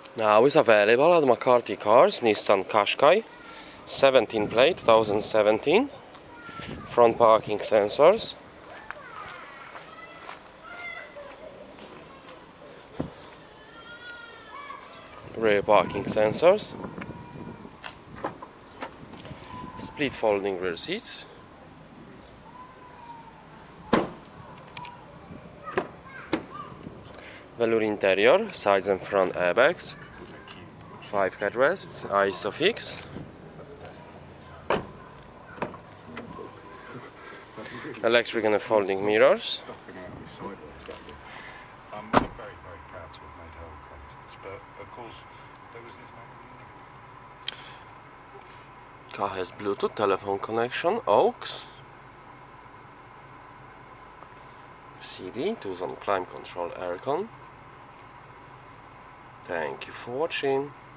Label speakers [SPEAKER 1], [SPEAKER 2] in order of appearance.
[SPEAKER 1] Now is available at McCarthy Cars, Nissan Qashqai, 17 plate, 2017, front parking sensors, rear parking sensors, split folding rear seats, velour interior, sides and front airbags, 5 headrests, ISOFIX, electric and folding mirrors,
[SPEAKER 2] I'm very, very proud to have made her acquaintance, but of course there was this moment.
[SPEAKER 1] car has Bluetooth, telephone connection, aux, CD, 2-zone climate control aircon. Thank you for watching.